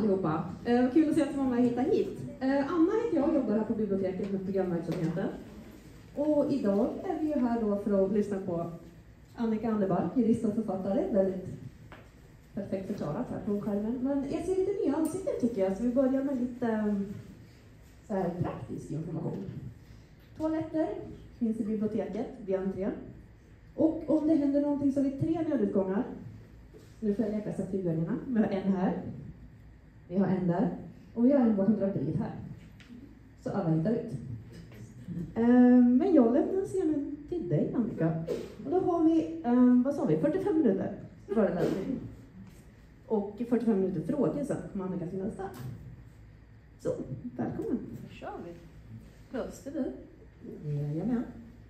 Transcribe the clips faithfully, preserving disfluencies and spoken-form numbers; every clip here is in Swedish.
allihopa. Eh, kul att se att så många hittar hit. Eh, Anna heter jag och jobbar här på biblioteket med programverksamheten. Och idag är vi ju här då för att lyssna på Annika Anderbark, jurist och författare. Väldigt perfekt förklarat här på skärmen. Men jag ser lite nya ansikten tycker jag, så vi börjar med lite um, så här praktisk information. Toaletter finns i biblioteket vid entrén. Och om det händer någonting så har vi tre nödutgångar. Nu får jag leka figurerna. Vi har en här. Vi har en där. Och vi har en bakom draperiet här. Så alla hittar ut. Um, men jag lämnar scenen till dig, Annika. Och då har vi, um, vad sa vi, fyrtiofem minuter föreläsning. Och fyrtiofem minuter frågor sen kommer Annika finnas där. Så, välkommen. Då kör vi. Hörs det du? Jajamän.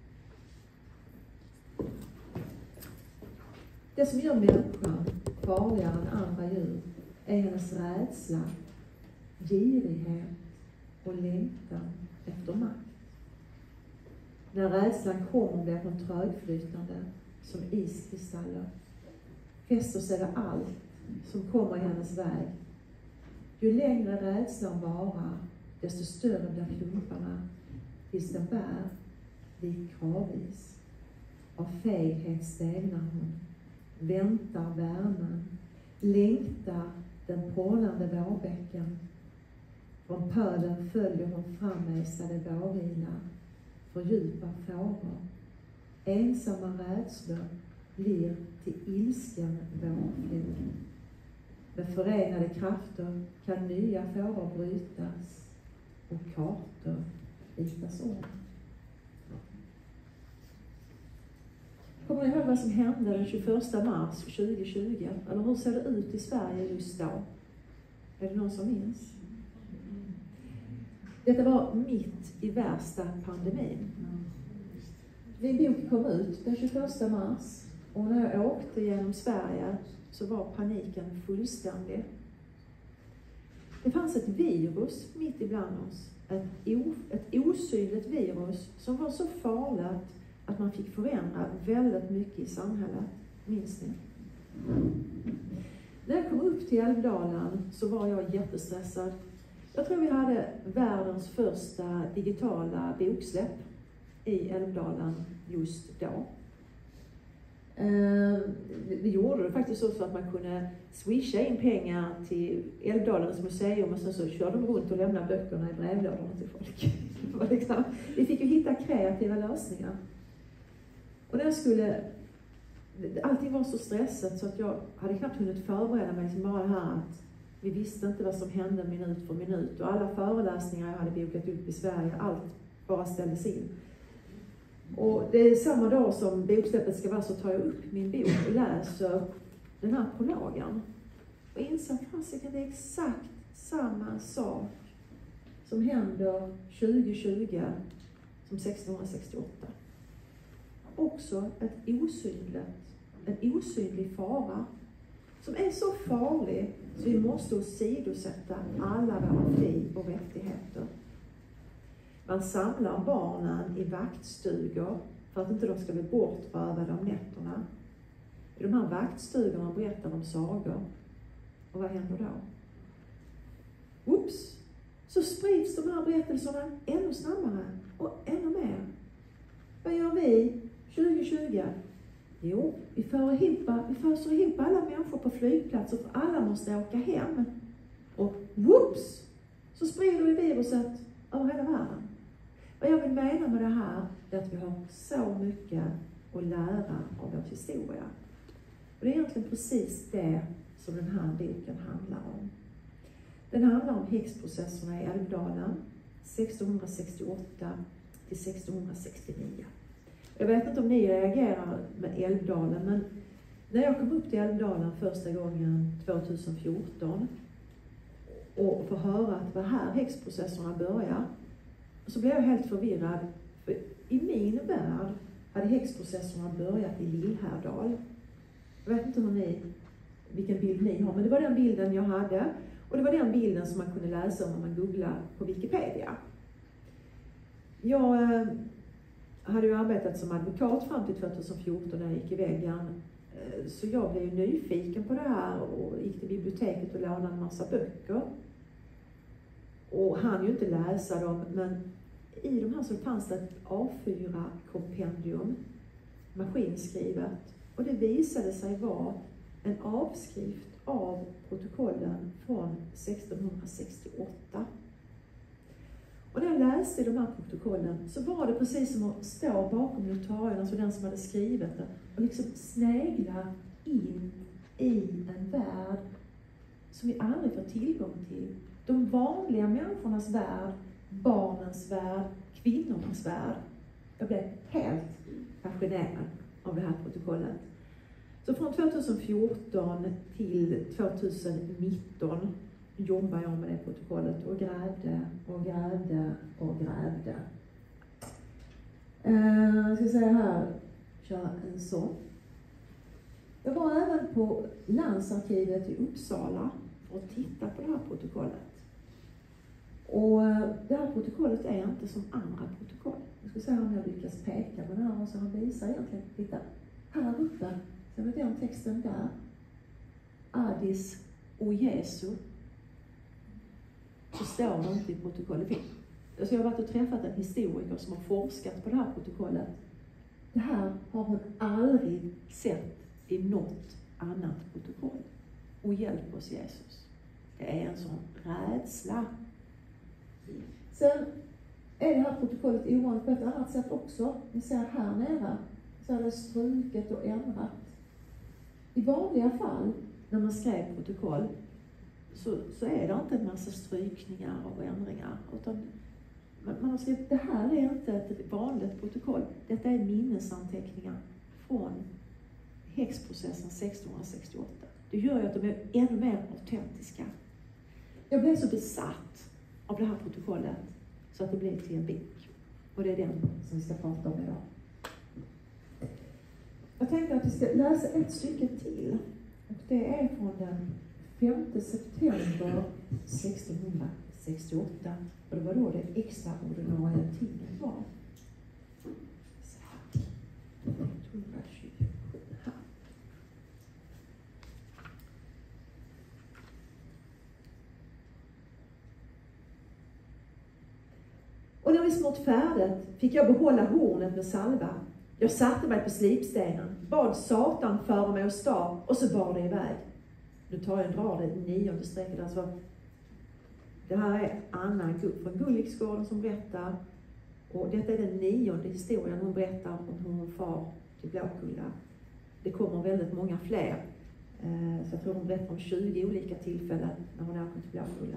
Det som gör människan farligare än andra djur är hennes rädsla, girighet och längtan efter makt. När rädslan kommer blir hon trögflytande som iskristaller. Fäster sig det allt som kommer i hennes väg. Ju längre rädslan varar, desto större blir klumparna tills den bär vid kravis. Av feghet stegnar hon, väntar värmen, längtar den porlande vårbäcken. Från pölen följer hon frammejsade vårvilar, fördjupar fåror. Ensamma rädslor blir till ilsken vårflod. Med förenade krafter kan nya fåror brytas och kartor ritas om. Kommer ni ihåg vad som hände den tjugoförsta mars tjugohundratjugo? Eller hur ser det ut i Sverige just då? Är det någon som minns? Detta var mitt i värsta pandemin. Min bok kom ut den tjugoförsta mars och när jag åkte genom Sverige så var paniken fullständig. Det fanns ett virus mitt ibland oss. Ett, o, ett osynligt virus som var så farligt att man fick förändra väldigt mycket i samhället. Minns ni? När jag kom upp till Älvdalen så var jag jättestressad. Jag tror vi hade världens första digitala boksläpp i Älvdalen just då. Eh, vi gjorde det faktiskt så att man kunde swisha in pengar till Älvdalens museum och sen så körde de runt och lämnade böckerna i brevlådorna till folk. liksom, vi fick ju hitta kreativa lösningar. Och den skulle, allting var så stressat så att jag hade knappt hunnit förbereda mig till bara här att vi visste inte vad som hände minut för minut. Och alla föreläsningar jag hade bokat upp i Sverige, allt bara ställdes in. Och det är samma dag som boksläppet ska vara så tar jag upp min bok och läser den här prologen. Och inser att det är exakt samma sak som händer tjugohundratjugo som sextonhundrasextioåtta. Också ett osynligt, en osynlig fara som är så farlig så vi måste åsidosätta alla våra fri- och rättigheter. Man samlar barnen i vaktstugor för att inte de ska bli bortrövade om nätterna. I de här vaktstugorna berättar de sagor. Och vad händer då? Oops! Så sprids de här berättelserna ännu snabbare och ännu mer. Vad gör vi tjugohundratjugo? Jo, vi för ihop, vi föser ihop alla människor på flygplatser för alla måste åka hem. Och whoops! Så sprider vi viruset över hela världen. Vad jag vill mena med det här är att vi har så mycket att lära av vår historia. Och det är egentligen precis det som den här boken handlar om. Den handlar om häxprocesserna i Älvdalen sextonhundrasextioåtta till sextonhundrasextionio. Jag vet inte om ni reagerar med Älvdalen, men när jag kom upp till Älvdalen första gången tjugohundrafjorton och får höra att det var här häxprocesserna börjar, så blev jag helt förvirrad. För i min värld hade häxprocesserna börjat i Lillhärdal. Jag vet inte hur ni, vilken bild ni har, men det var den bilden jag hade. Och det var den bilden som man kunde läsa om man googlar på Wikipedia. Jag hade ju arbetat som advokat fram till tjugohundrafjorton när jag gick i väggen. Så jag blev ju nyfiken på det här och gick till biblioteket och lånade en massa böcker. Och han ju inte läsa dem, men i de här så fanns det ett A fyra kompendium, maskinskrivet. Och det visade sig vara en avskrift av protokollen från sextonhundrasextioåtta. Och när jag läste de här protokollen så var det precis som att stå bakom notarien, alltså den som hade skrivit det, och liksom snegla in i en värld som vi aldrig får tillgång till. De vanliga människornas värld, barnens värld, kvinnornas värld. Jag blev helt fascinerad av det här protokollet. Så från tjugohundrafjorton till tjugonitton jobbar jag med det protokollet och grävde och grävde och grävde. Uh, jag ska säga här, köra en sån. Jag var även på Landsarkivet i Uppsala för att titta på det här protokollet. Och det här protokollet är inte som andra protokoll. Jag ska säga om jag lyckas peka på den här och så han visar egentligen, titta, här uppe, ser vi den texten där. Addis och Jesu. Så står det inte i protokollet. Alltså jag har varit och träffat en historiker som har forskat på det här protokollet. Det här har hon aldrig sett i något annat protokoll. Och hjälp oss Jesus. Det är en sån rädsla. Sen är det här protokollet ovanligt på ett annat sätt också. Ni ser här nere så är det struket och ändrat. I vanliga fall när man skrev protokoll så, så är det inte en massa strykningar och ändringar. Utan man, man har skrivit, det här är inte ett vanligt protokoll. Detta är minnesanteckningar från häxprocessen sextonhundrasextioåtta. Det gör ju att de är ännu mer autentiska. Jag blev så besatt av det här protokollet så att det blev till en bok. Och det är den som vi ska prata om idag. Jag tänkte att vi ska läsa ett stycke till. Och det är från den femte september sextonhundrasextioåtta. Och det var då det extraordinarie tinget var. Så här. etthundratjugosju här. Och när vi smort färdigt fick jag behålla hornet med salva. Jag satte mig på slipstenen, bad Satan föra mig och stav och så bar det iväg. Nu tar jag en drar det nionde strecket. Alltså, det här är Anna från Gulliksgården som berättar. Och detta är den nionde historien hon berättar om hur hon far till Blåkulla. Det kommer väldigt många fler. Så jag tror hon berättar om tjugo olika tillfällen när hon åker till Blåkulla.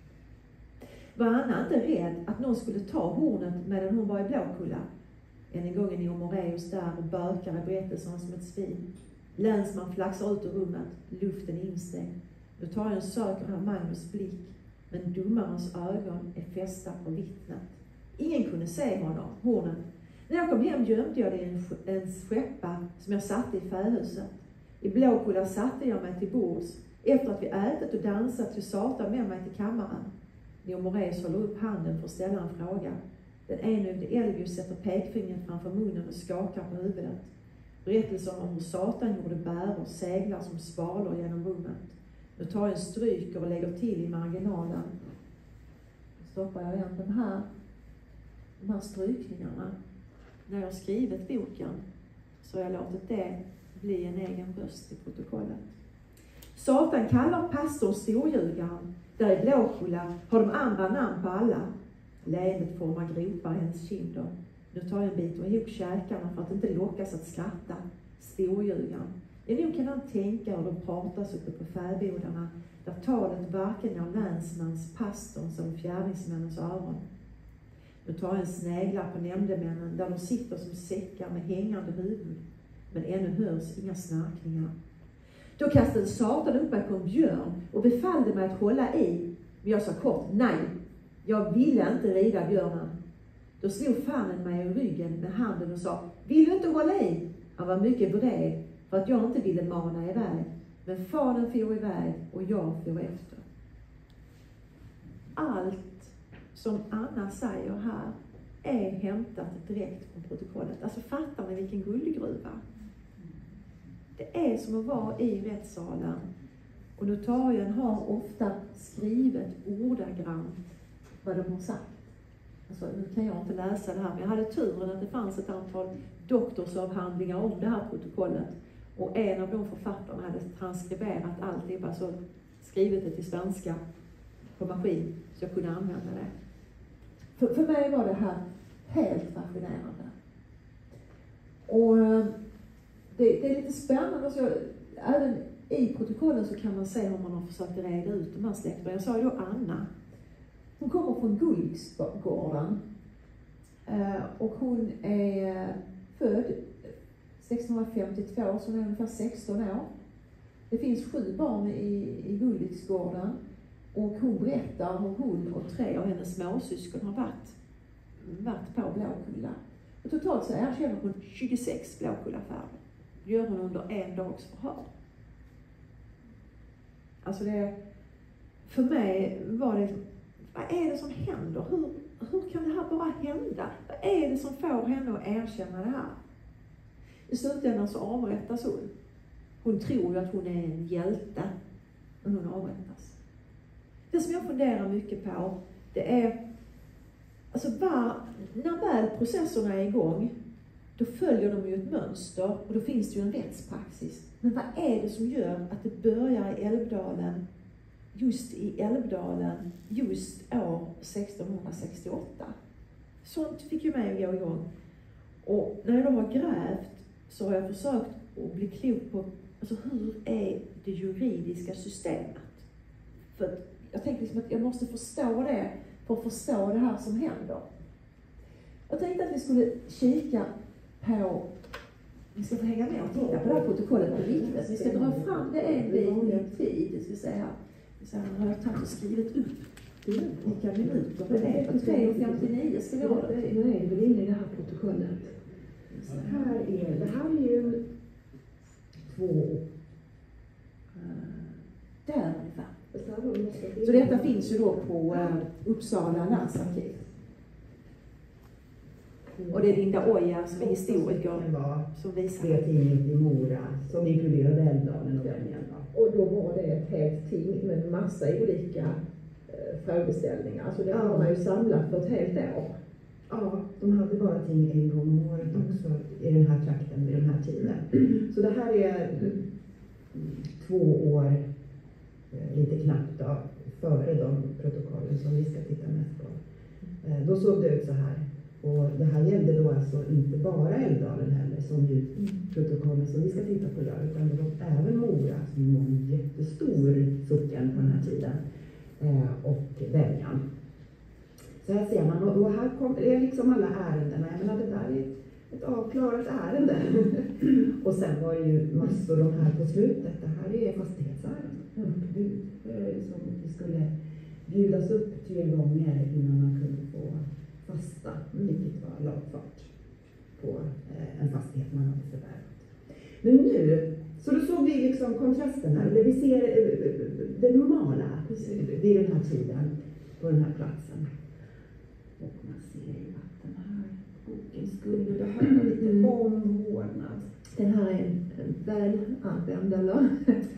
Var Anna inte rädd att någon skulle ta hornet medan hon var i Blåkulla? Än en gång är Neo Moraeus där och bökar i berättelserna som ett svin. Länsman flaxar ut ur rummet, luften är instängd. Nu tar jag en söker här Magnus blick, men domarens ögon är fästa på vittnet. Ingen kunde se honom, hornen. När jag kom hem gömde jag det i en, en skeppa som jag satte i fähuset. I Blåkulla satte jag mig till bords. Efter att vi ätit och dansat till Satan med mig till kammaren. Neo Moraeus håller upp handen för att ställa en fråga. Den enögde Elvius sätter pekfingret framför munnen och skakar på huvudet. Berättelsen om hur Satan gjorde bäror seglar som svalor genom rummet. Nu tar jag en stryker och lägger till i marginalen. Nu stoppar jag igen den här, de här strykningarna. När jag har skrivit boken så har jag låtit det bli en egen röst i protokollet. Satan kallar pastorn storljugaren. Där i Blåkulla har de andra namn på alla. Leendet formar gropar i hennes kinder. Nu tar jag en bit och ihop käkarna för att inte lockas att skratta. Storljugaren. Ja, nu kan han tänka hur de pratas uppe på färbodarna. Där talet varken når länsmans, pastorns eller fjärdingsmännens öron. Nu tar jag en sneglar på nämndemännen där de sitter som säckar med hängande huvud. Men ännu hörs inga snarkningar. Då kastade Satan upp mig på en björn och befallde mig att hålla i. Men jag sa kort, nej, jag ville inte rida björnen. Då slog fannen mig i ryggen med handen och sa, vill du inte hålla i? Han var mycket bred för att jag inte ville mana iväg. Men fanen for iväg och jag for efter. Allt som Anna säger här är hämtat direkt från protokollet. Alltså fattar ni vilken guldgruva? Det är som att vara i rättssalen. Och notarien har ofta skrivet ordagrant vad de har sagt. Alltså, nu kan jag inte läsa det här, men jag hade turen att det fanns ett antal doktorsavhandlingar om det här protokollet. Och en av de författarna hade transkriberat allt, alltså skrivit det till svenska på maskin, så jag kunde använda det. För, för mig var det här helt fascinerande. Och det, det är lite spännande. Alltså, även i protokollen så kan man se hur man har försökt reda ut de här släkterna. Jag sa ju då Anna. Hon kommer från Gullviksgården. Och hon är född sextonhundrafemtiotvå, så hon är ungefär sexton år. Det finns sju barn i, i Gullviksgården. Och hon berättar hur hon och tre av hennes småsyskon har varit, varit på Blåkulla. Och totalt så erkänner hon tjugosex Blåkullafärder. Det gör hon under en dags förhör. Alltså det, för mig var det, vad är det som händer? Hur, hur kan det här bara hända? Vad är det som får henne att erkänna det här? I slutändan så avrättas hon. Hon tror ju att hon är en hjälte, men hon avrättas. Det som jag funderar mycket på, det är, alltså var, när väl processerna är igång, då följer de ju ett mönster och då finns det ju en rättspraxis. Men vad är det som gör att det börjar i Älvdalen, just i Älvdalen, just år sextonhundrasextioåtta? Sånt fick ju mig att gå igång. Och när jag då har grävt så har jag försökt att bli klok på, alltså hur är det juridiska systemet? För jag tänkte liksom att jag måste förstå det för att förstå det här som händer. Jag tänkte att vi skulle kika på, vi ska få hänga med och titta på det här protokollet på riktigt. Vi ska dra fram det en bit i tid. Vi ska se här. Så här har jag tagit och skrivit upp vilka minuter det är. På tre femtionio ska vi ha det till. Nu är vi inne i det här protokollet. Här är, det här är ju två. Där ungefär. Så detta finns ju då på uh, Uppsala landsarkiv. Och det är Linda Oja som är historiker som visar det tinget i Mora som inkluderade Älvdalen och Vänjan. Och då var det ett helt ting med massa olika eh, frågeställningar. Alltså det har man ju samlat för ett helt år. Ja, de hade bara ting en gång om året också i den här trakten vid den här tiden. Så det här är två år, lite knappt då, före de protokollen som vi ska titta mest på. Då såg det ut så här. Och det här gällde då alltså inte bara Älvdalen heller, som ju protokollen som vi ska titta på gör, utan det var även Mora som var en jättestor socken på den här tiden, eh, och Vänjan. Så här ser man, och här kom, det är liksom alla ärendena, jag menar det där är ett avklarat ärende. Och sen var det ju massor de här på slutet, det här är fastighetsärenden. Uppbud, som det skulle bjudas upp tre gånger innan man kunde få fasta, vilket var lagfart på eh, en fastighet man hade förvärvat. Men nu, så då såg vi liksom kontrasten här, eller vi ser eh, det normala vid den här tiden på den här platsen. Och man ser ju att den här boken skulle behöva lite omvårdnad. Den här är en, en väl använd, eller?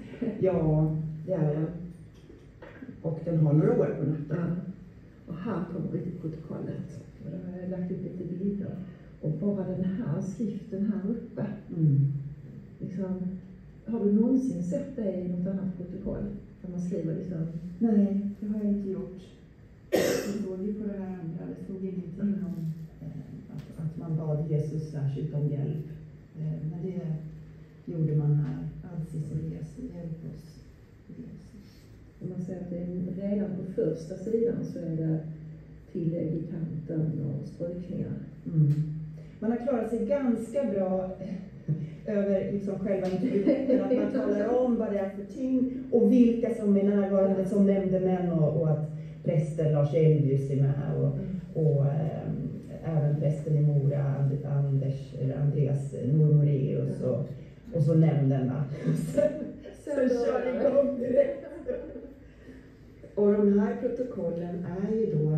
Ja, det är den. Och den har några år på natten. Ja. Och här kommer vi till protokollet. Och då har jag lagt upp lite bilder. Och bara den här skriften här uppe. Mm. Liksom, har du någonsin sett det i något annat protokoll? Där man skriver liksom... Nej, det har jag inte gjort. Det stod ju på det här andra. Det stod ingenting om eh, att, att man bad Jesus särskilt om hjälp. Eh, men det gjorde man här. Alcis och Jesus, hjälp oss. Jesus. Om man säger att det är redan på första sidan så är det tillägg i kanten och strykningar. Mm. Man har klarat sig ganska bra över liksom själva introduktionen, att man talar om vad det är för ting och vilka som är närvarande som nämndemän, och, och att prästen Lars Elvius är med och, och äh, även prästen i Mora, Anders, Andreas Normoreus och, och så nämnderna. Sen kör det igång direkt. Och de här protokollen är ju då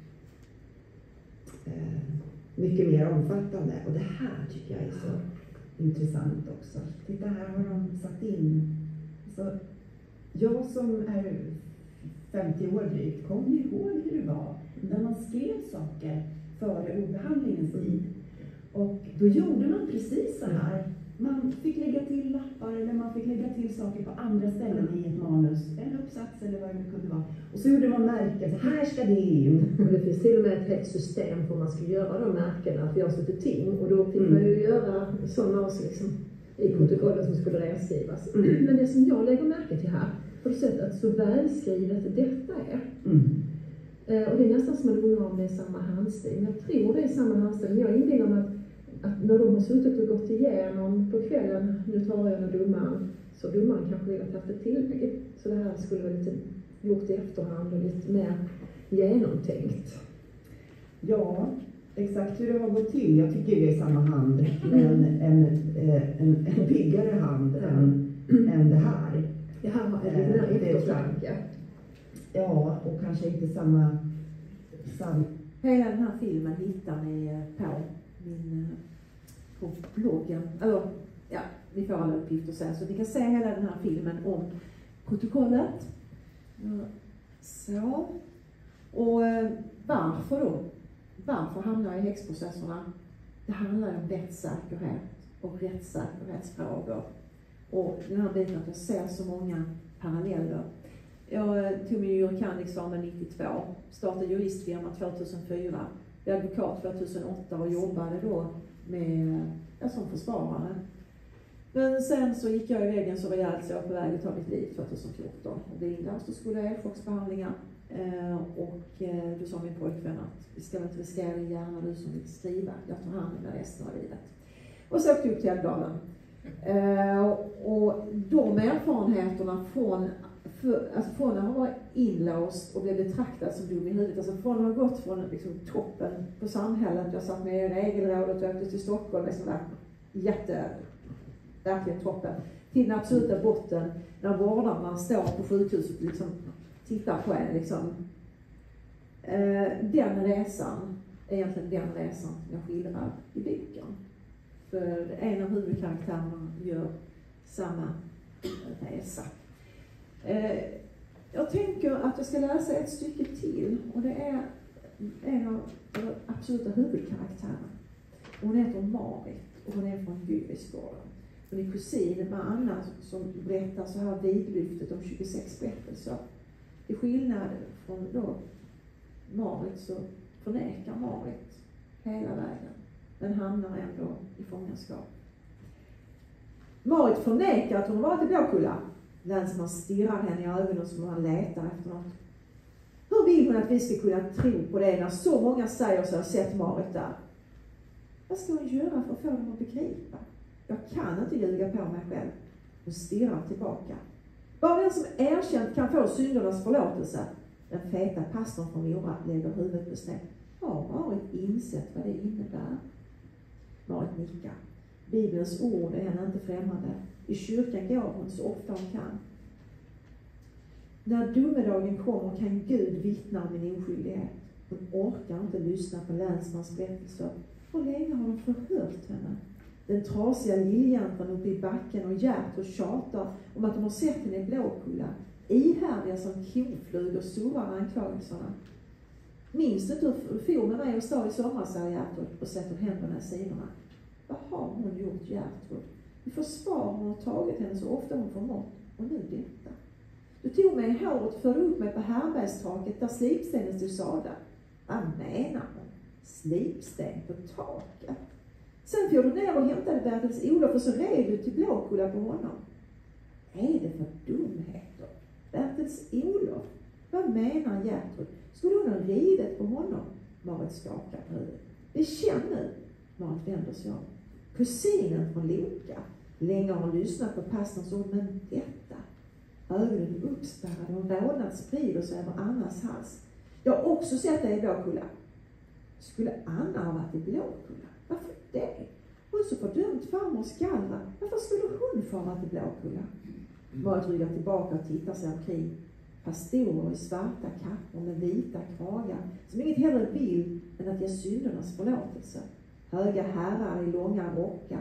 eh, mycket mer omfattande. Och det här tycker jag är så intressant också. Titta, här har de satt in. Så jag som är femtio år drygt, kommer ni ihåg hur det var när man skrev saker före ordbehandlingens tid? Och då gjorde man precis så här. Man fick lägga till lappar eller man fick lägga till saker på andra ställen i ett manus. En uppsats eller vad det kunde vara. Och så gjorde man märken, så här ska det in. Och det finns till och med ett helt system för man ska göra de märkena, för jag så för ting. Och då fick mm. man ju göra sådana också liksom, i protokollet som skulle reskrivas. Mm. Men det som jag lägger märke till här, har du sett att så välskrivet detta är. Mm. Eh, och det är nästan som man undrar om det är samma handstil. Men jag tror det är samma handstil. Men jag inbillar mig att att när de har suttit och gått igenom på kvällen, nu tar jag när domaren, så domaren kanske vill ha haft ett tillägg. Så det här skulle vara lite gjort i efterhand och lite mer genomtänkt. Ja, exakt hur det har gått till. Jag tycker det är samma hand, men en, en, en piggare hand mm. än, än det här. Det här har en lite mer eftertanke. Ja, och kanske inte samma, samma... Hela den här filmen hittar ni på min, på bloggen, eller ja, ni får alla uppgifter sen, så ni kan se hela den här filmen om protokollet. Så. Och varför då? Varför hamnar jag i häxprocesserna? Det handlar om rättssäkerhet och rättssäkerhetsfrågor. Och den här biten att jag ser så många paralleller. Jag tog min jurkanexamen nittiotvå, startade juristfirma tvåtusenfyra. Jag är advokat tvåtusenåtta och jobbade då med, ja, som försvarare. Men sen så gick jag i vägen så rejält så jag var på väg att ta mitt liv tjugohundrafjorton. Och blev inlåst och skulle ha elchocksbehandlingar. Eh, och eh, då sa min pojkvän att vi ska inte riskera din hjärna, du som vill skriva. Jag tar hand om det resten av livet. Och så åkte jag upp till Älvdalen. Eh, och de erfarenheterna från För, alltså från att ha varit inlåst och blev betraktad som dum i huvudet, alltså från att ha gått från liksom, toppen på samhället, jag satt med i regelrådet och åkte till Stockholm, liksom där, jätte, verkligen toppen, till den absoluta botten, när vårdarna står på sjukhuset och liksom, tittar på en. Liksom. Eh, den resan, egentligen den resan jag skildrar i boken. För en av huvudkaraktärerna gör samma resa. Eh, jag tänker att jag ska läsa ett stycke till, och det är en av de absoluta huvudkaraktärerna. Hon heter Marit och hon är från Gyrisgården. Hon är kusin med Anna som berättar så här vidlyftet om tjugosex berättelser. Till skillnad från då Marit så förnekar Marit hela vägen, men hamnar ändå i fångenskap. Marit förnekar att hon har varit i Blåkulla. Länsman stirrar henne i ögonen som han letar efter något. Hur vill hon att vi ska kunna tro på det när så många säger sig ha sett Marit där? Vad ska hon göra för att få dem att begripa? Jag kan inte ljuga på mig själv. Hon stirrar tillbaka. Bara den som erkänt kan få syndernas förlåtelse. Den feta pastorn från Mora lägger huvudet på snett. Har Marit insett vad det innebär? Marit nickar. Bibelns ord är henne inte främmande. I kyrkan går hon så ofta hon kan. När domedagen kommer kan Gud vittna om min oskyldighet. Hon orkar inte lyssna på länsmans berättelser. Hur länge har de förhört henne? Den trasiga liljanten uppe i backen och Gert och tjatar om att de har sett henne i Blåkulla. Ihärdiga som koflugor surrar anklagelserna. Minns du inte hur du for med mig och stad i somras, säger Gertrud och sätter händerna i sidorna. Vad har hon gjort, Gertrud? I försvar har hon tagit henne så ofta hon förmått, och nu detta. Du tog mig i håret och förde upp mig på Härbergstaket där slipstenen stod sada. Vad menar hon? Slipsten på taket? Sen får du ner och hämtade Bertils Olof och så red du till Blåkulla på honom. Är det för dumheter? Bertils Olof? Vad menar Gertrud? Skulle hon ha ridit på honom? Marit skakar på huvudet. Det känner. Marit vänder sig om. Kusinen från Loka. Länge har hon lyssnat på pastorns ord, men detta. Ögonen uppspärrade och rodnad sprider sig över Annas hals. Jag har också sett dig i Blåkulla. Skulle Anna ha varit i Blåkulla? Varför det? Hon så fördömt farmor skallra. Varför skulle hon få varit i Blåkulla? Marit ryggar tillbaka och tittar sig omkring. Pastorer i svarta kappor med vita kragar som inget hellre vill än att ge syndernas förlåtelse. Höga herrar i långa rockar.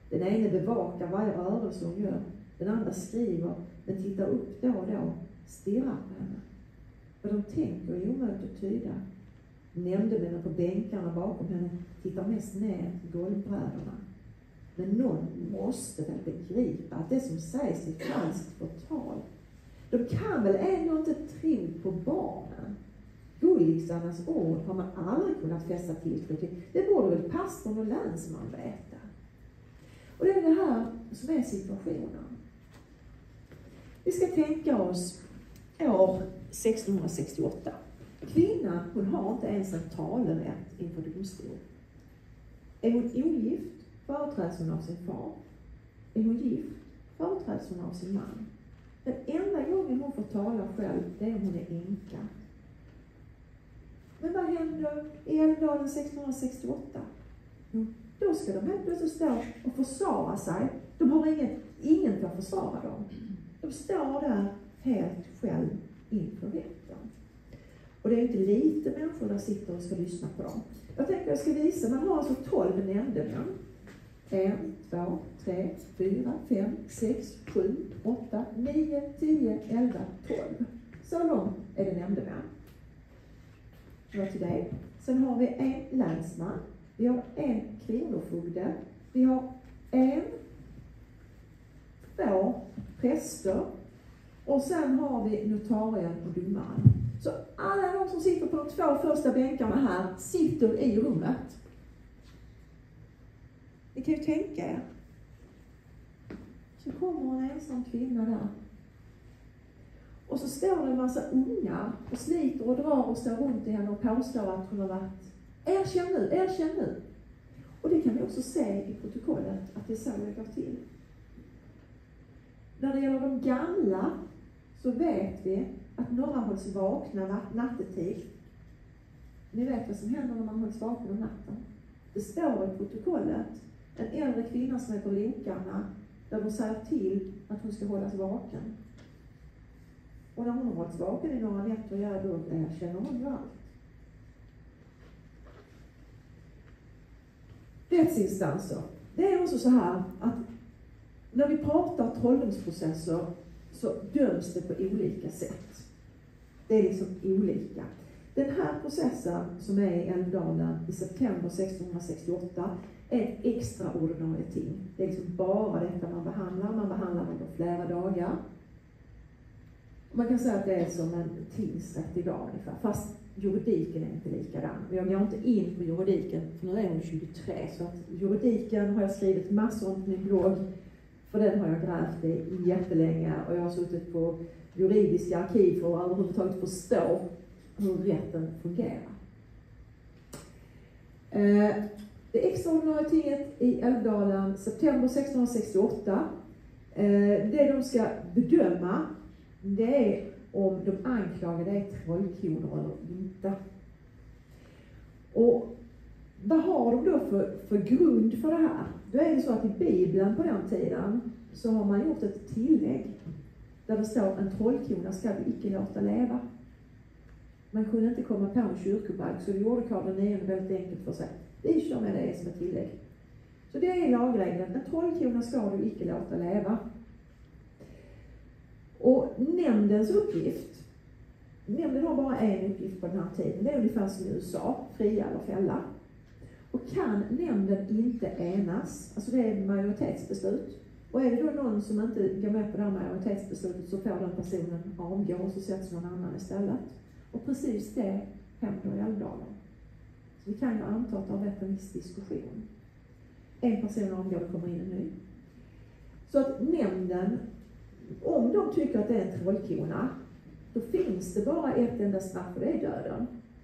Den ene bevakar varje rörelse hon gör. Den andra skriver, men tittar upp då och då, stirrar på henne. Vad de tänker är omöjligt att tyda. Nämndemännen på bänkarna bakom henne tittar mest ner på golvbrädorna. Men någon måste väl begripa att det som sägs är falskt förtal. De kan väl ändå inte tro på barnen. Gulliksarnas ord har man aldrig kunnat fästa tilltro till. Det borde väl pastorn och länsman veta. Och det är det här som är situationen. Vi ska tänka oss år sextonhundrasextioåtta. Kvinnan, hon har inte ens en talerätt inför domstol. Är hon ogift, företräds hon av sin far. Är hon gift, företräds hon av sin man. Den enda gången hon får tala själv, det är om hon är änka. Men vad händer i Älvdalen sextonhundrasextioåtta? Jo, då ska de helt plötsligt stå och försvara sig. De har ingen, ingen att försvara dem. De står där helt själv inför rätten. Och det är inte lite människor där sitter och ska lyssna på dem. Jag tänker jag ska visa, man har alltså tolv nämndemän. En, två, tre, fyra, fem, sex, sju, åtta, nio, tio, elva, tolv. Så långt är det nämndemän. Det var till dig. Sen har vi en länsman. Vi har en kronofogde. Vi har en, två präster. Och sen har vi notarien och domaren. Så alla de som sitter på de två första bänkarna här sitter i rummet. Ni kan ju tänka er. Så kommer en ensam kvinna där. Och så står det en massa ungar och sliter och drar och står runt i henne och påstår att hon har varit erkänn nu, erkänn nu. Och det kan vi också se i protokollet att det är så det går till. När det gäller de gamla så vet vi att några hålls vakna nattetid. Ni vet vad som händer när man hålls vaken om natten. Det står i protokollet en äldre kvinna som heter Lokarna där de säger till att hon ska hållas vaken. Och när hon har hållits vaken i några nätter, ja, då erkänner hon ju allt. Rättsinstanser. Det är också så här att när vi pratar trolldomsprocesser så döms det på olika sätt. Det är liksom olika. Den här processen som är i Älvdalen i september sextonhundrasextioåtta är ett extraordinarie ting. Det är liksom bara detta man behandlar. Man behandlar under flera dagar. Man kan säga att det är som en tingsrätt idag ungefär. Fast juridiken är inte likadan. Jag går inte in på juridiken, för nu är hon tjugotre. Så att juridiken har jag skrivit massor om på min blogg. För den har jag grävt i jättelänge. Och jag har suttit på juridiska arkiv för att överhuvudtaget förstå hur rätten fungerar. Eh, det extraordinarie tinget i Älvdalen september sextonhundrasextioåtta. Eh, det de ska bedöma, det är om de anklagade är trollkonor eller inte. Och vad har de då för, för grund för det här? Då är det så att i Bibeln på den tiden så har man gjort ett tillägg där det står en trollkona ska vi icke låta leva. Man kunde inte komma på en kyrkobalk, så det gjorde Karl den nionde väldigt enkelt för sig. Vi kör med det som ett tillägg. Så det är lagregeln. En trollkona ska du icke låta leva. Och nämndens uppgift, nämnden har bara en uppgift på den här tiden. Det är ungefär som i U S A, fria eller fälla. Och kan nämnden inte enas, alltså det är majoritetsbeslut. Och är det då någon som inte går med på det här majoritetsbeslutet så får den personen avgå och så sätts någon annan istället. Och precis det händer i Älvdalen. Så vi kan ju anta att det har varit en viss diskussion. En person avgår och kommer in en ny. Så att nämnden, om de tycker att det är en trollkona, då finns det bara ett enda straff och det är döden.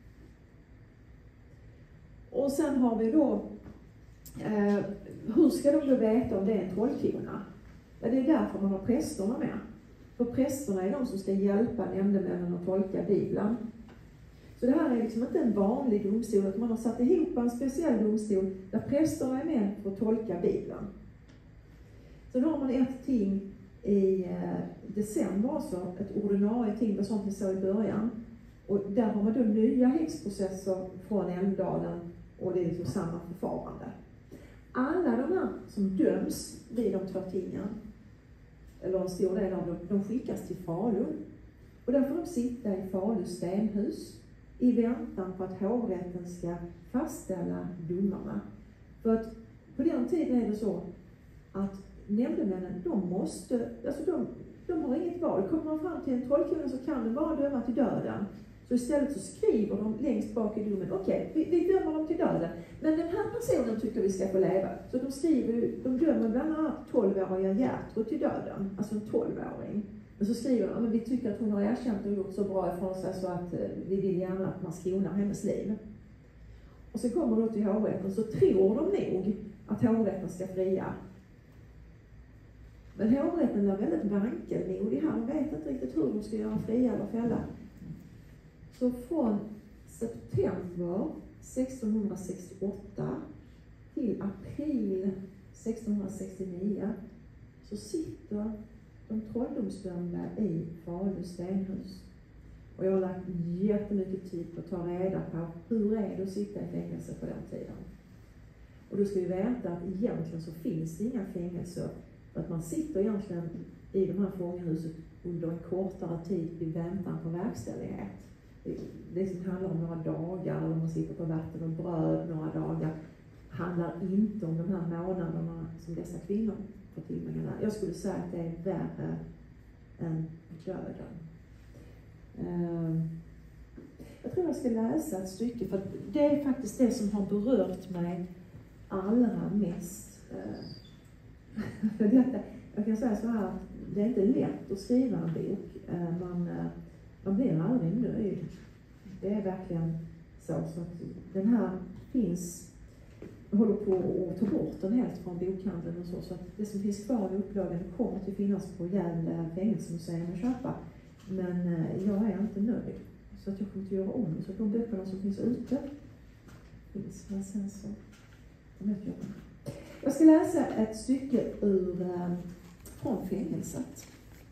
Och sen har vi då, eh, hur ska de då veta om det är en trollkona? Ja, det är därför man har prästerna med. För prästerna är de som ska hjälpa nämndemännen att tolka Bibeln. Så det här är liksom inte en vanlig domstol, utan man har satt ihop en speciell domstol där prästerna är med för att tolka Bibeln. Sen har man ett ting i eh, december, alltså ett ordinarie ting, sånt vi såg i början. Och där har man då nya häxprocesser från Älvdalen och det är liksom samma förfarande. alla de här som döms vid de två tingen, eller en stor del av dem, de skickas till Falun. Och där får de sitta i Falu stenhus i väntan på att hovrätten ska fastställa domarna. För att på den tiden är det så att nämndemännen, de måste, alltså de, de har inget val. Kommer man fram till en trollkungen så kan de bara döma till döden. Så istället så skriver de längst bak i domen, okej, okay, vi, vi dömer dem till döden. Men den här personen tycker vi ska få leva. Så de skriver, de dömer bland annat tolv-åriga Gertrud till döden, alltså en tolv-åring. Men så skriver de, men vi tycker att hon har erkänt och gjort så bra ifrån sig så att eh, vi vill gärna att man skonar hennes liv. Och så kommer de till hovrätten, så tror de nog att hovrätten ska fria. Men hovrätten är väldigt vankelmodig här. De vet inte riktigt hur de ska göra, fria eller fälla. Så från september sextonhundrasextioåtta till april sextonhundrasextionio så sitter de trolldomsdömda i Falu stenhus. Och jag har lagt jättemycket tid på att ta reda på hur är det att sitta i fängelse på den tiden. Och då ska vi veta att egentligen så finns det inga fängelser. För att man sitter egentligen i de här fånghuset under en kortare tid i väntan på verkställighet. Det som handlar om några dagar, eller man sitter på vatten och bröd några dagar, handlar inte om de här månaderna som dessa kvinnor får tillbringa där. Jag skulle säga att det är värre än döden. Jag tror jag ska läsa ett stycke, för det är faktiskt det som har berört mig allra mest. För detta, jag kan säga så här, att det är inte lätt att skriva en bok. Man, man blir aldrig nöjd. Det är verkligen så, så att den här finns, jag håller på att ta bort den helt från bokhandeln och så, så att det som finns kvar i upplagan kommer att finnas på Gävle fängelsemuseum och köpa. Men jag är inte nöjd, så att jag kommer att göra om så att de böckerna som finns ute finns. Men sen så, de vet jag. Jag ska läsa ett stycke ur äh, från fängelset.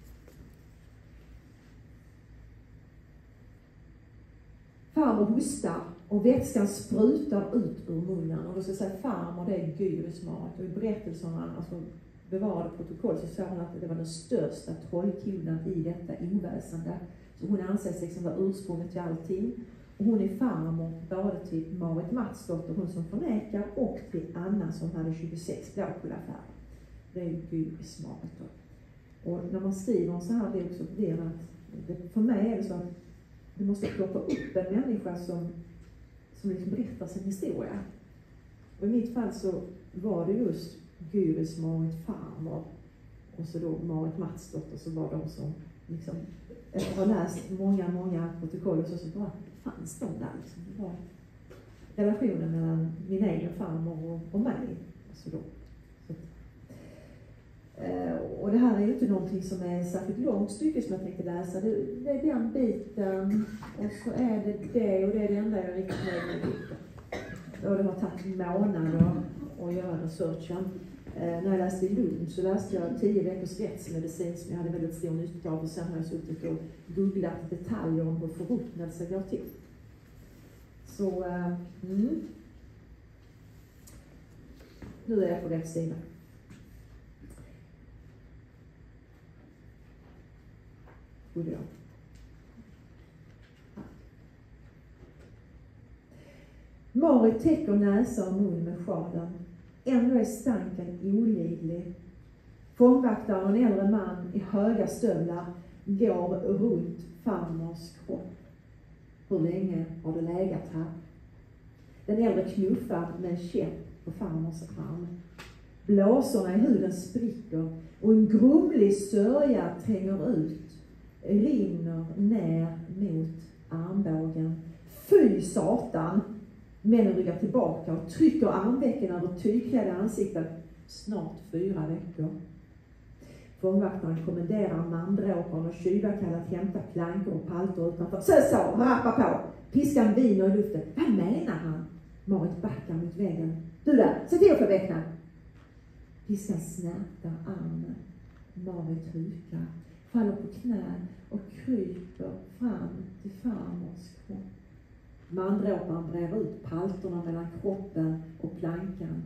Farmor hostar och vätskan sprutar ut ur munnen. Och då ska jag säga farmor, det är Gyrismaret. Och i berättelserna, alltså bevarade protokoll, så sa hon att det var den största trollkillen i detta oväsende. Så hon anses liksom vara ursprunget till allting. Och hon är farmor både till Marit Matsdotter, hon som förnekar, och till Anna som hade tjugosex blåkullaffärer. Det är Gyrismaret då. Och när man skriver en så här bok så blir det att, det, för mig är det så att du måste plocka upp en människa som, som liksom berättar sin historia. Och i mitt fall så var det just Gyrismaret farmor och så då Marit Matsdotter, så var de som liksom, efter att ha läst många, många protokoll och så, så bara fanns de där liksom. Det var relationen mellan min egen farmor och, och mig. Alltså då. Så. Eh, och det här är ju inte någonting som är särskilt långt stycke som jag tänkte läsa. Det, det är den biten och så är det det, och det är det enda jag är riktigt nöjd med boken. Och det har tagit månader att göra researchen. Eh, när jag läste i Lund så läste jag tio veckors rättsmedicin som jag hade väldigt stor nytta av, och sen har jag suttit och googlat detaljer om hur förruttnelse går till. Så, eh, mm. Nu är jag på rätt sida. God dag. Marit täcker näsa och mun med sjalen. Ändå är stanken olidlig. Fångvaktaren, en äldre man i höga stövlar, går runt farmors kropp. Hur länge har det legat här? Den äldre knuffar med en käpp på farmors arm. Blåsorna i huden spricker och en grumlig sörja tränger ut. Rinner ner mot armbågen. Fy satan! Männen ryggar tillbaka och trycker armvecken över tygklädda ansikten. Snart fyra veckor. Fångvaktaren kommenderar mandråparen och tjuvakallar att hämta plankor och paltor utanför. Så så, rappa på! Piskan viner i luften. Vad menar han? Marit backar mot väggen. Du där, se till att få väckna! Piskan snärtar armen. Marit hukar, faller på knä och kryper fram till farmors kropp. Mandråparen brer ut paltorna mellan kroppen och plankan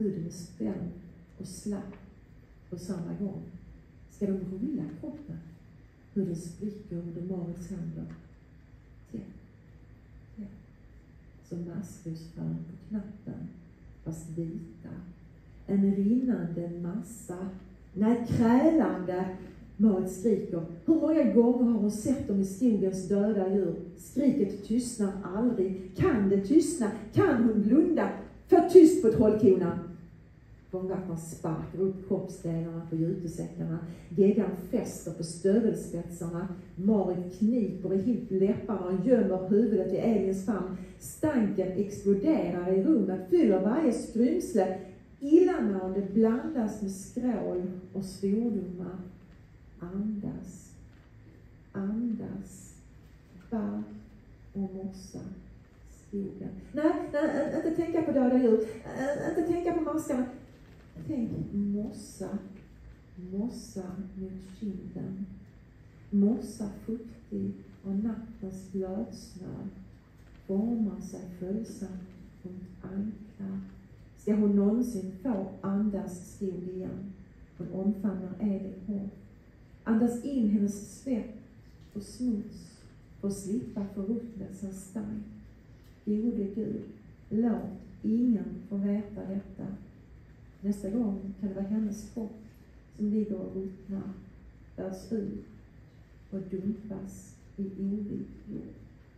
huden är spänd och slapp på samma gång. Ska de rulla kroppen? Huden spricker under Marits händer. Tätt, tätt. Som maskrosfrön på knappen, fast vita. En rinnande massa. Nej, krälande. Marit skriker. Hur många gånger har hon sett dem i skogens döda djur? Skriket tystnar aldrig. Kan det tystna? Kan hon blunda? För tyst på trollkonan. Fångvaktaren sparkar upp kroppsdelarna på jutesäckarna. Geggan fäster på stövelspetsarna. Marit kniper ihop läpparna och gömmer huvudet i Elins famn. Stanken exploderar i rummet, fyller varje skrymsle. Illamående blandas med skrål och svordomar. Andas, andas, barr och mossa, skogen. Nej, nej, inte tänka på döda djur, inte tänka på maskarna. Tänk mossa, mossa mot kinden. Mossa fuktig och nattens blötsnö formar sig följsamt runt anklar. Ska hon någonsin få andas skog igen? Hon omfamnar Elin hårt. Andas in hennes svett och smuts för att slippa förruttnelsens stank. Gode Gud, låt ingen få veta detta. Nästa gång kan det vara hennes kropp som ligger och ruttnar, bärs ut och dumpas i ovig jord.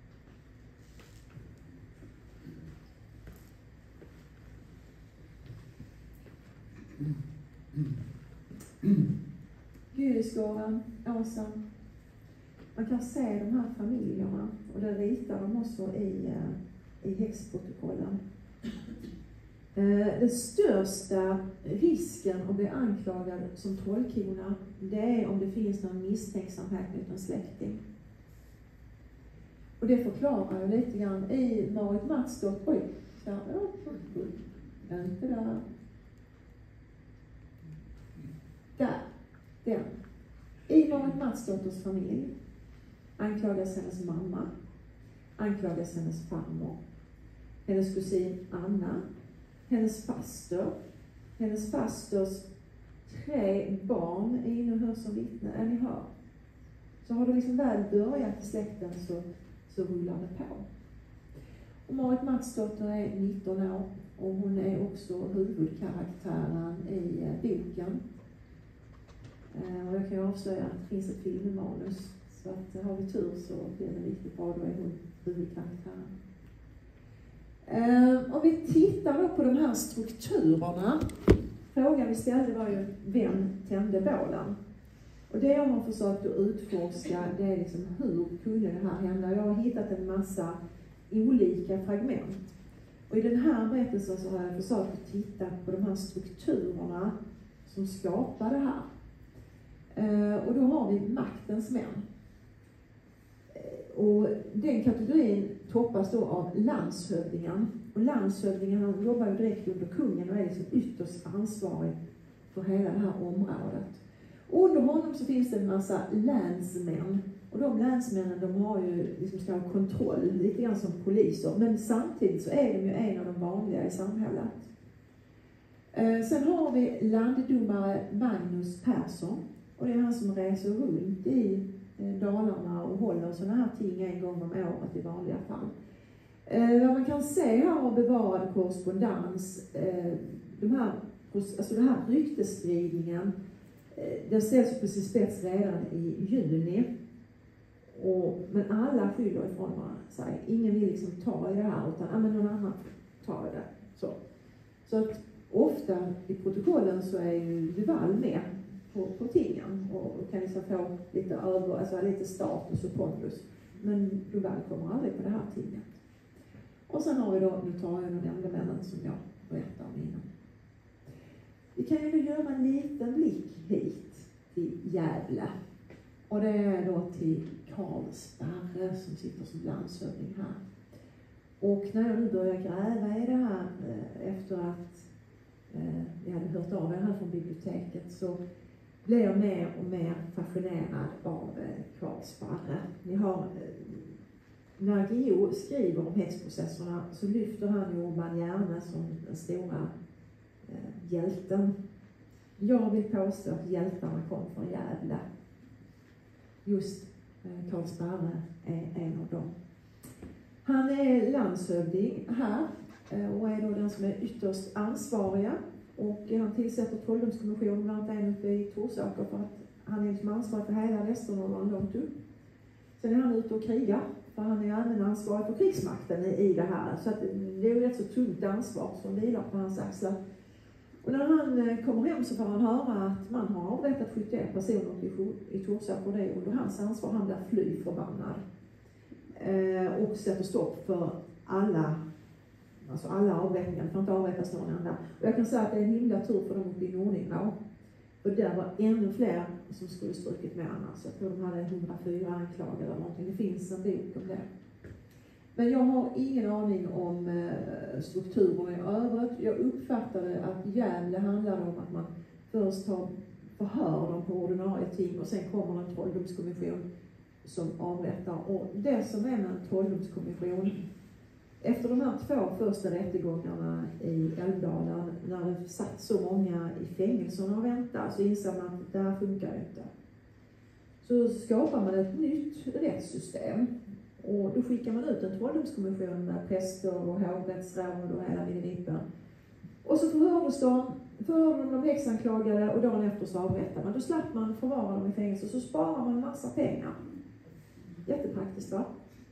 Gudisgården, Åsa. Man kan se de här familjerna och det ritar de också i, i häxprotokollen. Den största risken att bli anklagad som trollkona, det är om det finns någon misstänksamhet mot en släkting. Och det förklarar jag lite grann i Marit Matsdotter. Oj, där, ja, inte där. Där, den. I Marit Matsdotters familj anklagas hennes mamma, anklagas hennes farmor, hennes kusin Anna, hennes faster, hennes fasters tre barn är inne och hör som vittne. Är ni hör? Så har det liksom väl börjat i släkten så, så rullar det på. Och Marit Matsdotter är nitton år och hon är också huvudkaraktären i eh, boken. Eh, och jag kan ju avslöja att det finns ett filmmanus. Så att har vi tur så blir det riktigt bra, då är hon huvudkaraktären. Eh, om vi tittar då på de här strukturerna. Frågan vi ställde var ju, vem tände bålen? Och det jag har försökt att utforska, det är liksom hur kunde det här hända? Jag har hittat en massa olika fragment. Och i den här berättelsen så har jag försökt att titta på de här strukturerna som skapar det här. Eh, och då har vi maktens män. Och den kategorin toppas då av landshövdingen. Och landshövdingen, han jobbar ju direkt under kungen och är liksom ytterst ansvarig för hela det här området. Och under honom så finns det en massa länsmän. Och de länsmännen, de har ju liksom ska ha kontroll, lite grann som poliser. Men samtidigt så är de ju en av de vanliga i samhället. Eh, sen har vi landdomare Magnus Persson. Och det är han som reser runt i Dalarna och håller sådana här ting en gång om året i vanliga fall. Eh, vad man kan se här av bevarad korrespondens, eh, de här, alltså den här ryktesspridningen, eh, den ställs på sin spets redan i juni. Och, men alla skyller ifrån sig. Ingen vill liksom ta i det här, utan ah, men någon annan tar det. Så, så att ofta i protokollen så är ju Duval med på, på tingen och kan liksom få lite över, alltså lite status och pondus. Men Duval kommer aldrig på det här tinget. Och sen har vi då notarien och nämndemännen som jag berättade om innan. Vi kan ju då göra en liten blick hit till Gävle. Och det är då till Karl Sparre som sitter som landshövding här. Och när jag nu börjar gräva i det här eh, efter att eh, jag hade hört av er här från biblioteket, så blev jag mer och mer fascinerad av eh, Karl Sparre. Ni har, eh, när Guillou skriver om häxprocesserna så lyfter han ju Urban Hjerne som den stora eh, hjälten. Jag vill påstå att hjältarna kom från Gävle. Just eh, Carl Sparre är en av dem. Han är landshövding här eh, och är då den som är ytterst ansvariga. Och han tillsätter Trolldomskommissionen, bland annat en uppe i Torsåker, för att han är liksom ansvarig för hela Västernorrland långt upp. Sen är han ute och krigar, för han är även ansvarig för krigsmakten i, i det här. Så att det är ju ett så tungt ansvar som vilar på hans axlar. Och när han kommer hem så får han höra att man har avrättat sjuttioett personer i, i Torsåker, och det är under hans ansvar. Han blir fly förbannad. Eh, och sätter stopp för alla, alltså alla avrättningar. Det får inte avrättas någon annan. Och jag kan säga att det är en himla tur för dem uppe i Nordingrå. Och där var ännu fler som skulle strukit med annars. Jag tror de hade hundrafyra anklagade eller någonting. Det finns en bok om det. Men jag har ingen aning om eh, strukturen i övrigt. Jag uppfattade att Gävle handlade om att man först har förhör dem på ordinarie ting och sen kommer en trolldomskommission som avrättar. Och det som är med en trolldomskommission, efter de här två första rättegångarna i Älvdalen, när det satt så många i fängelserna och väntade, så inser man att det här funkar inte. Så skapar man ett nytt rättssystem. Och då skickar man ut en trolldomskommission med präster och hovrättsråd och hela mininippen. Och så förhördes de, förhörde de häxanklagade och dagen efter så avrättar man. Då slapp man förvara dem i fängelse, så sparar man en massa pengar. Jättepraktiskt, va?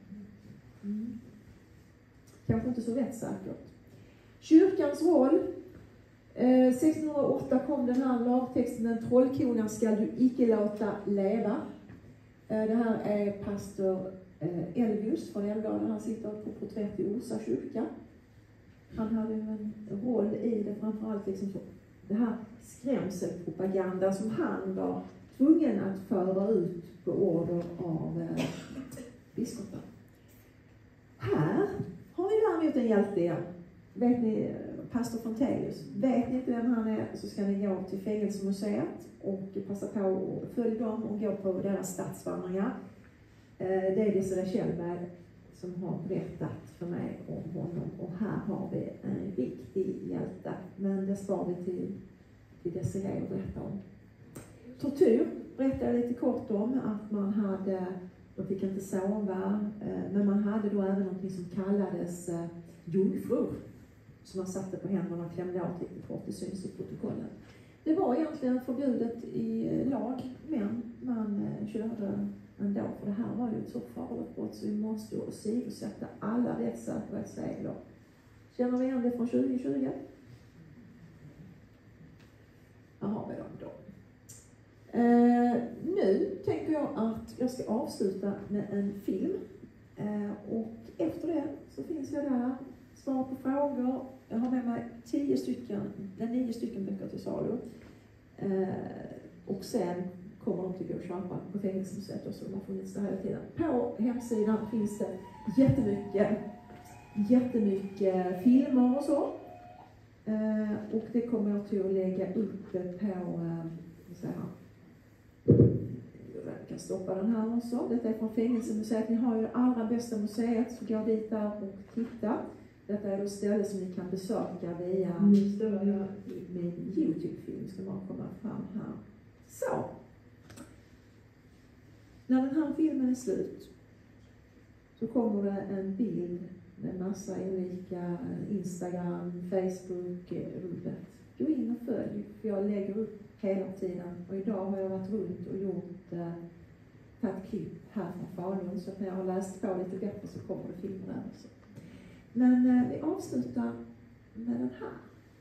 Mm. Kanske inte så rättssäkert. Kyrkans roll. Eh, sextonhundraåtta kom den här lagtexten: den trollkonan ska du icke låta leva. Eh, det här är pastor eh, Elvius från Älvdalen. Han sitter på porträtt i Orsa kyrka. Han hade en roll i det, framförallt liksom så. Det här skrämselpropaganda som han var tvungen att föra ut på order av eh, biskopen. Här har vi däremot en hjälte igen. Vet ni, pastor Fontelius. Vet ni inte vem han är, så ska ni gå till Fängelsemuseet och passa på att följa dem och gå på deras stadsvandringar. Det är Desirée Kjellberg som har berättat för mig om honom. Och här har vi en riktig hjälte. Men det spar vi till, till Desirée att berätta om. Tortyr berättade jag lite kort om. Att man hade, de fick inte sova, men man hade då även något som kallades jungfrur, som man satte på händerna och klämde åt lite kort. Det syns i protokollet. Det var egentligen förbjudet i lag, men man körde ändå, för det här var ju ett så farligt brott så vi måste ju åsidosätta alla rättssäkerhetsregler. Känner vi igen det från tjugo tjugo? Här har vi dem då. Eh, nu tänker jag att jag ska avsluta med en film. Eh, och efter det så finns jag där, svar på frågor. Jag har med mig tio stycken, nio stycken böcker till salu. Eh, och sen kommer de att gå och köpa på Fängelsemuseet, och så de har funnits där hela tiden. På hemsidan finns det jättemycket, jättemycket filmer och så. Eh, och det kommer jag till att lägga upp på, eh, så här. Jag kan stoppa den här också. Detta är från Fängelsemuseet. Ni har ju det allra bästa museet, så gå dit där och titta. Detta är då ställe som ni kan besöka via mm. min YouTube-film. Ska bara komma fram här. Så. När den här filmen är slut så kommer det en bild med massa olika Instagram, Facebook, rubbet. Gå in och följ, för jag lägger upp hela tiden. Och idag har jag varit runt och gjort eh, tagit klipp här från Falun. Så att när jag har läst på lite bättre så kommer det filmer där också. Men eh, vi avslutar med den här.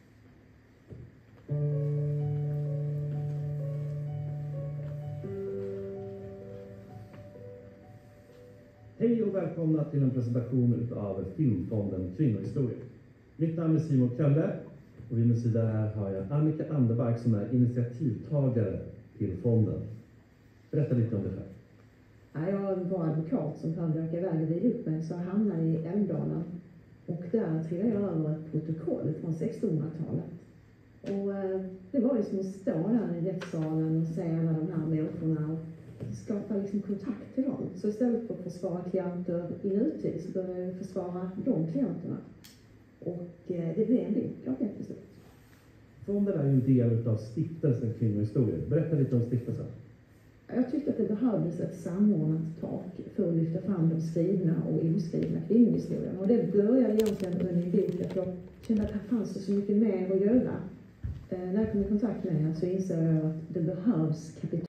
Hej och välkomna till en presentation av Filmfonden Kvinnohistoria. Mitt namn är Simon Kölle och vid min sida här har jag Annika Anderberg som är initiativtagare till fonden. Berätta lite om det här. Ja, jag var advokat som pannrök iväg vid upp mig, så jag hamnade i Älvdalen. Och där trillade jag över ett protokoll från sextonhundratalet. Och eh, det var ju som att stå där i rättssalen och se alla de här människorna och skapa liksom kontakt till dem. Så istället för att försvara klienter i nutid så började jag försvara de klienterna. Och eh, det blev en bok, jag vet beslut. Fonden är ju en del av stiftelsen Kvinnohistoria. Berätta lite om stiftelsen. Jag tyckte att det behövdes ett samordnat tak för att lyfta fram de skrivna och oskrivna kvinnohistorierna. Och det började egentligen under min bok, att jag kände att här fanns det så mycket mer att göra. Eh, när jag kom i kontakt med er så insåg jag att det behövs kapital